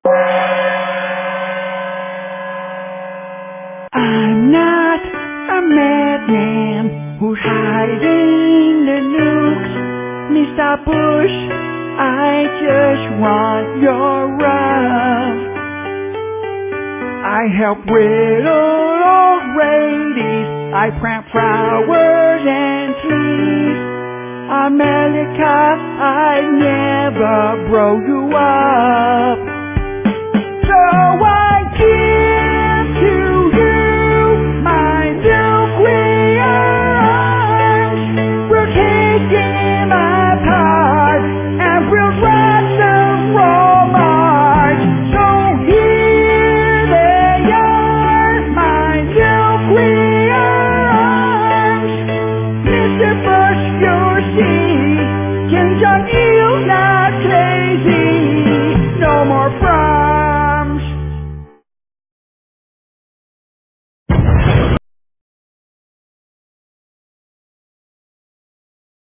I'm not a madman who's hiding the nukes, Mr. Bush. I just want your love. I help widow old ladies, I plant flowers and trees. America, I never broke you up.